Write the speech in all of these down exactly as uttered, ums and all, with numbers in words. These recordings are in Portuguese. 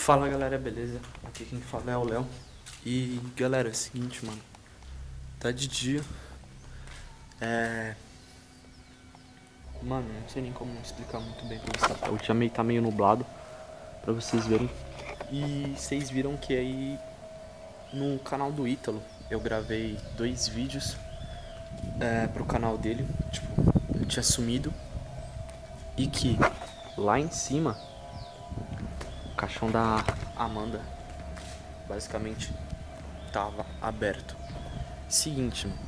Fala galera, beleza? Aqui quem fala é o Léo. E galera, é o seguinte, mano. Tá de dia. É. Mano, não sei nem como explicar muito bem pra vocês. O dia meio tá meio nublado, pra vocês verem. E vocês viram que aí no canal do Ítalo eu gravei dois vídeos é, pro canal dele. Tipo, ele tinha sumido. E que lá em cima, o caixão da Amanda basicamente tava aberto. Seguinte, mano.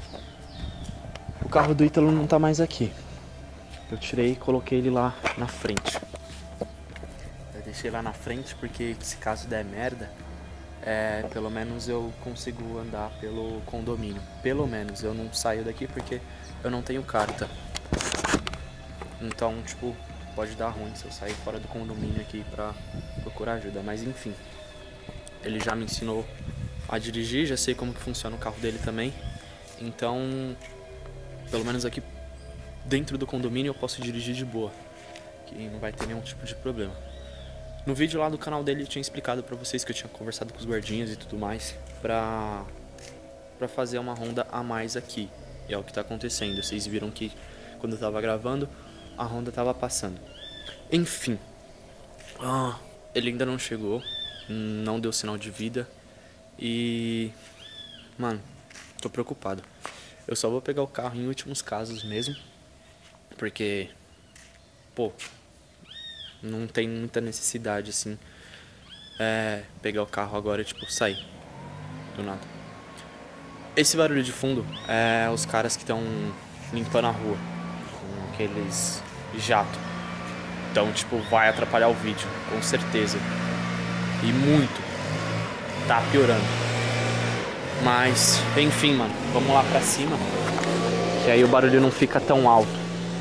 O carro do Ítalo não tá mais aqui. Eu tirei e coloquei ele lá na frente. Eu deixei lá na frente porque se caso der merda, é, pelo menos eu consigo andar pelo condomínio. Pelo menos eu não saio daqui porque eu não tenho carta. Então, tipo, pode dar ruim se eu sair fora do condomínio aqui pra procurar ajuda. Mas enfim, ele já me ensinou a dirigir, já sei como que funciona o carro dele também. Então, pelo menos aqui dentro do condomínio eu posso dirigir de boa, que não vai ter nenhum tipo de problema. No vídeo lá do canal dele eu tinha explicado pra vocês que eu tinha conversado com os guardinhas e tudo mais pra, pra fazer uma ronda a mais aqui. E é o que tá acontecendo. Vocês viram que quando eu tava gravando, a ronda tava passando. Enfim, ah, ele ainda não chegou, não deu sinal de vida. E, mano, tô preocupado. Eu só vou pegar o carro em últimos casos mesmo, porque, pô, não tem muita necessidade, assim, é, pegar o carro agora e, tipo, sair do nada. Esse barulho de fundo é os caras que estão limpando a rua com aqueles jatos. Então, tipo, vai atrapalhar o vídeo, com certeza. E muito. Tá piorando. Mas, enfim, mano, vamos lá pra cima, que aí o barulho não fica tão alto.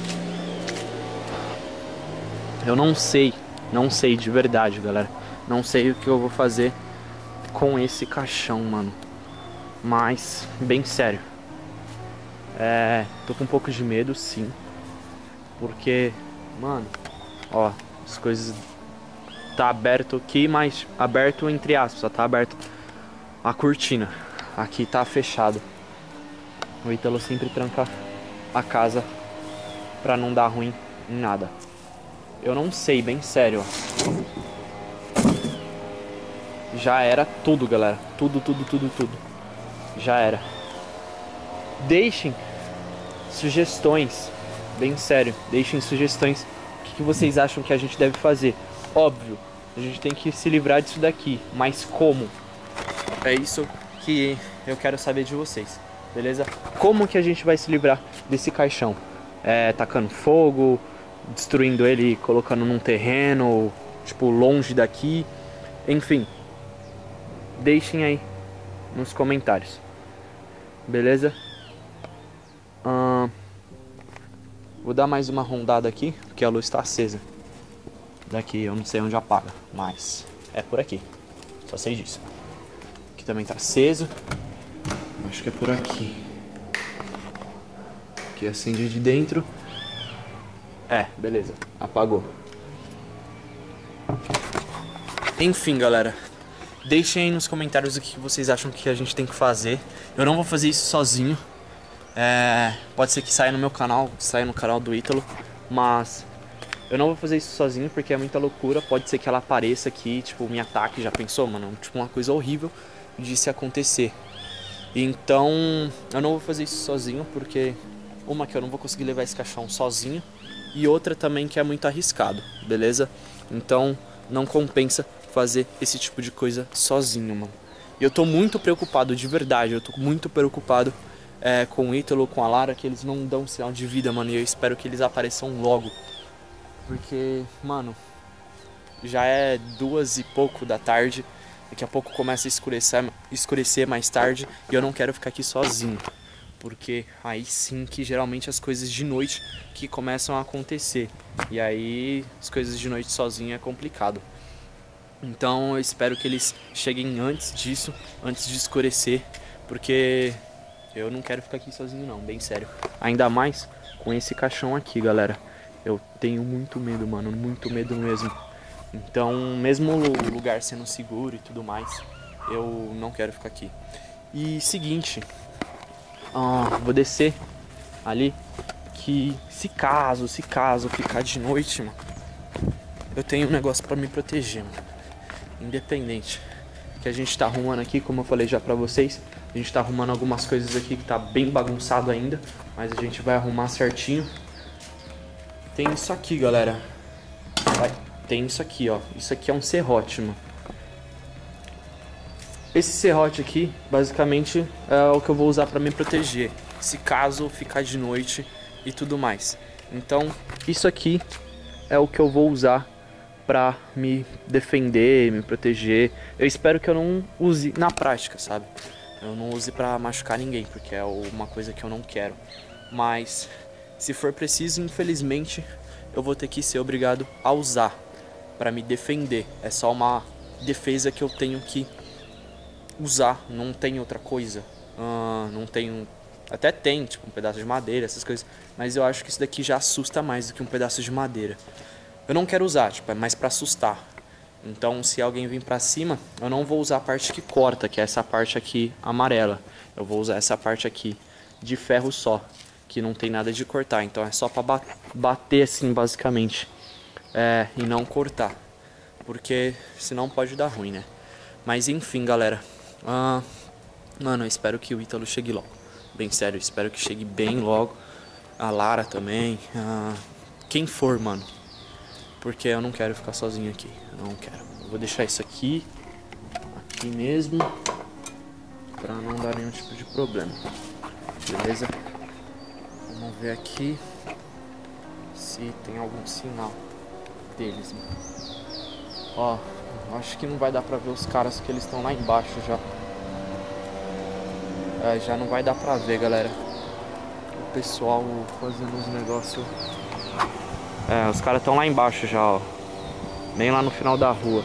Eu não sei, não sei de verdade, galera. Não sei o que eu vou fazer com esse caixão, mano. Mas, bem sério. É, tô com um pouco de medo, sim. Porque, mano, ó, as coisas tá aberto aqui, mas aberto entre aspas, só tá aberto a cortina. Aqui tá fechado. O Ítalo sempre tranca a casa pra não dar ruim em nada. Eu não sei, bem sério, ó. Já era tudo, galera. Tudo, tudo, tudo, tudo. Já era. Deixem sugestões, bem sério. Deixem sugestões. O que, que vocês acham que a gente deve fazer? Óbvio, a gente tem que se livrar disso daqui. Mas como? É isso que eu quero saber de vocês, beleza? Como que a gente vai se livrar desse caixão? É, tacando fogo, destruindo ele, colocando num terreno, tipo, longe daqui. Enfim, deixem aí nos comentários, beleza? Hum, vou dar mais uma rondada aqui, porque a luz está acesa. Daqui eu não sei onde apaga, mas é por aqui, só sei disso. Aqui também tá aceso. Acho que é por aqui. Aqui acende de dentro. É, beleza, apagou. Enfim, galera, deixem aí nos comentários o que vocês acham que a gente tem que fazer. Eu não vou fazer isso sozinho. É, pode ser que saia no meu canal, saia no canal do Ítalo, mas eu não vou fazer isso sozinho porque é muita loucura. Pode ser que ela apareça aqui, tipo, me ataque. Já pensou, mano? Tipo, uma coisa horrível de se acontecer. Então, eu não vou fazer isso sozinho porque, uma, que eu não vou conseguir levar esse caixão sozinho, e outra também que é muito arriscado, beleza? Então, não compensa fazer esse tipo de coisa sozinho, mano. E eu tô muito preocupado, de verdade, eu tô muito preocupado é, com o Ítalo, com a Lara, que eles não dão sinal de vida, mano, e eu espero que eles apareçam logo. Porque, mano, já é duas e pouco da tarde, daqui a pouco começa a escurecer, escurecer mais tarde, e eu não quero ficar aqui sozinho. Porque aí sim que geralmente as coisas de noite que começam a acontecer. E aí as coisas de noite sozinho é complicado. Então eu espero que eles cheguem antes disso, antes de escurecer, porque eu não quero ficar aqui sozinho não, bem sério. Ainda mais com esse caixão aqui, galera. Eu tenho muito medo, mano, muito medo mesmo Então, mesmo o lugar sendo seguro e tudo mais, eu não quero ficar aqui. E seguinte, ah, vou descer ali, que se caso, se caso ficar de noite, mano, eu tenho um negócio pra me proteger, mano. Independente. Que a gente tá arrumando aqui, como eu falei já pra vocês, a gente tá arrumando algumas coisas aqui que tá bem bagunçado ainda, mas a gente vai arrumar certinho. Tem isso aqui, galera. Vai. Tem isso aqui, ó. Isso aqui é um serrote, mano. Esse serrote aqui, basicamente, é o que eu vou usar pra me proteger, se caso ficar de noite e tudo mais. Então, isso aqui é o que eu vou usar pra me defender, me proteger. Eu espero que eu não use na prática, sabe? Eu não use pra machucar ninguém, porque é uma coisa que eu não quero. Mas, se for preciso, infelizmente, eu vou ter que ser obrigado a usar pra me defender. É só uma defesa que eu tenho que usar, não tem outra coisa. Uh, não tem. Até tem, tipo, um pedaço de madeira, essas coisas. Mas eu acho que isso daqui já assusta mais do que um pedaço de madeira. Eu não quero usar, tipo, é mais pra assustar. Então, se alguém vir pra cima, eu não vou usar a parte que corta, que é essa parte aqui amarela. Eu vou usar essa parte aqui de ferro só, que não tem nada de cortar. Então é só pra bater assim, basicamente. É, e não cortar. Porque senão pode dar ruim, né? Mas enfim, galera. Ah, mano, eu espero que o Ítalo chegue logo. Bem sério, eu espero que chegue bem logo. A Lara também. Ah, quem for, mano. Porque eu não quero ficar sozinho aqui. Eu não quero. Eu vou deixar isso aqui. Aqui mesmo. Pra não dar nenhum tipo de problema. Beleza? Vamos ver aqui se tem algum sinal deles, mano. Ó, acho que não vai dar pra ver os caras, que eles estão lá embaixo já. É, já não vai dar pra ver, galera. O pessoal fazendo os negócios. É, os caras estão lá embaixo já, ó. Bem lá no final da rua.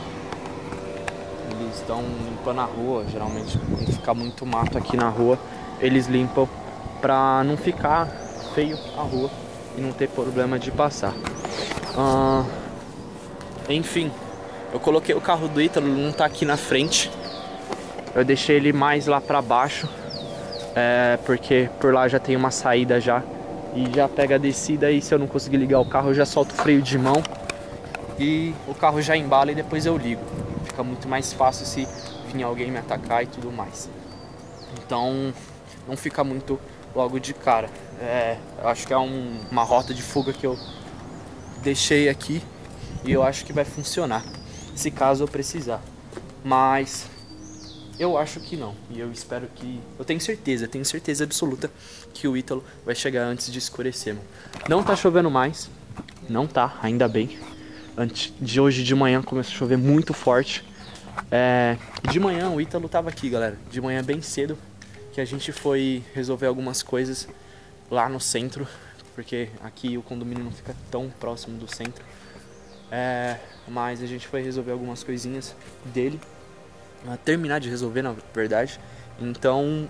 Eles estão limpando a rua. Geralmente, quando fica muito mato aqui na rua, eles limpam pra não ficar feio a rua e não ter problema de passar. Ah, enfim, eu coloquei o carro do Ítalo, não tá aqui na frente. Eu deixei ele mais lá pra baixo. É, porque por lá já tem uma saída já. E já pega a descida, e se eu não conseguir ligar o carro, eu já solto o freio de mão e o carro já embala e depois eu ligo. Fica muito mais fácil se vir alguém me atacar e tudo mais. Então não fica muito logo de cara. É, eu acho que é um, uma rota de fuga que eu deixei aqui e eu acho que vai funcionar, se caso eu precisar. Mas eu acho que não, e eu espero que... Eu tenho certeza, tenho certeza absoluta que o Ítalo vai chegar antes de escurecer, mano. Não tá chovendo mais, não tá, ainda bem. Antes de hoje de manhã começou a chover muito forte. É, de manhã o Ítalo tava aqui, galera, de manhã bem cedo, que a gente foi resolver algumas coisas lá no centro, porque aqui o condomínio não fica tão próximo do centro. É, mas a gente foi resolver algumas coisinhas dele. A terminar de resolver, na verdade. Então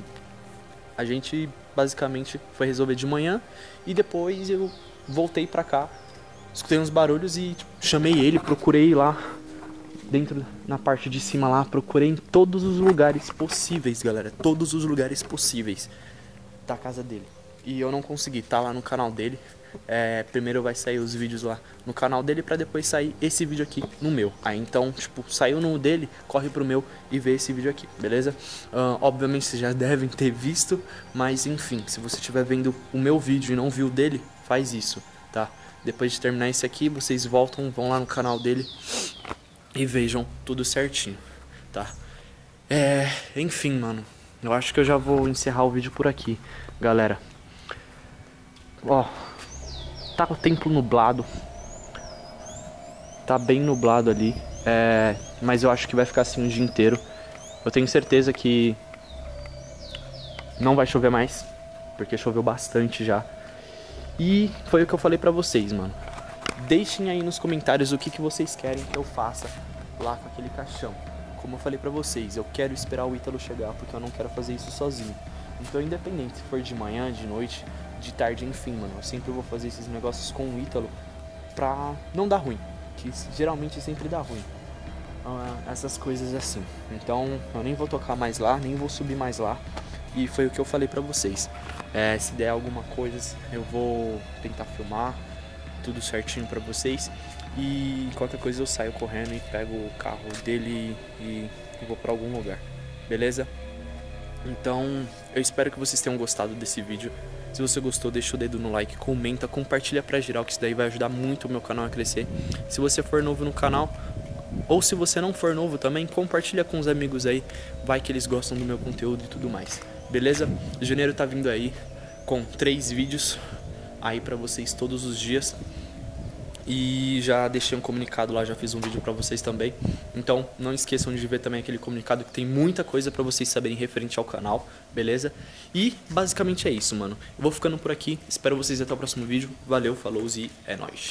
a gente basicamente foi resolver de manhã e depois eu voltei pra cá, escutei uns barulhos e tipo, chamei ele, procurei lá dentro, na parte de cima lá, procurei em todos os lugares possíveis, galera, todos os lugares possíveis da casa dele. E eu não consegui, tá lá no canal dele. É, primeiro vai sair os vídeos lá no canal dele pra depois sair esse vídeo aqui no meu. Aí então, tipo, saiu no dele, corre pro meu e vê esse vídeo aqui, beleza? Uh, obviamente vocês já devem ter visto, mas enfim, se você estiver vendo o meu vídeo e não viu o dele, faz isso, tá? Depois de terminar esse aqui, vocês voltam, vão lá no canal dele e vejam tudo certinho, tá? É, enfim, mano, eu acho que eu já vou encerrar o vídeo por aqui, galera. Ó, tá o tempo nublado. Tá bem nublado ali. É, mas eu acho que vai ficar assim o dia inteiro. Eu tenho certeza que não vai chover mais, porque choveu bastante já. E foi o que eu falei pra vocês, mano. Deixem aí nos comentários o que, que vocês querem que eu faça lá com aquele caixão. Como eu falei pra vocês, eu quero esperar o Ítalo chegar, porque eu não quero fazer isso sozinho. Então, independente se for de manhã, de noite, de tarde, enfim, mano, eu sempre vou fazer esses negócios com o Ítalo pra não dar ruim. que geralmente sempre dá ruim. Ah, essas coisas assim. Então eu nem vou tocar mais lá, nem vou subir mais lá. E foi o que eu falei pra vocês. É, se der alguma coisa, eu vou tentar filmar tudo certinho pra vocês. E qualquer coisa eu saio correndo e pego o carro dele e, e vou pra algum lugar. Beleza? Então eu espero que vocês tenham gostado desse vídeo. Se você gostou, deixa o dedo no like, comenta, compartilha pra geral, que isso daí vai ajudar muito o meu canal a crescer. Se você for novo no canal, ou se você não for novo também, compartilha com os amigos aí, vai que eles gostam do meu conteúdo e tudo mais. Beleza? Janeiro tá vindo aí com três vídeos aí pra vocês todos os dias. E já deixei um comunicado lá, já fiz um vídeo pra vocês também. Então não esqueçam de ver também aquele comunicado, que tem muita coisa pra vocês saberem referente ao canal, beleza? E basicamente é isso, mano. Eu vou ficando por aqui, espero vocês até o próximo vídeo. Valeu, falou e é nóis.